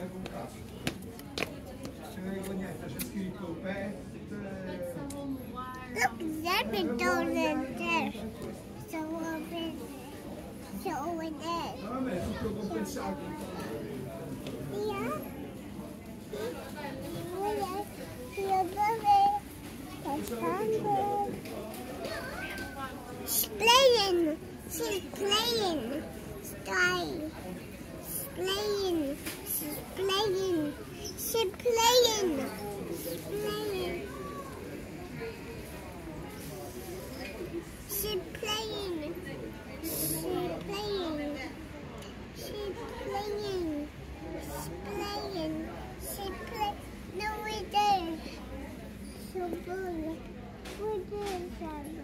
Look, there's a door there. So over there. Yeah. She's playing. She's playing. Sky. She's playing. She's playing. She's playing. She's playing. She's playing. She's playing. She's playing. She's playing. No, we're there. So good. We're there, Shabby.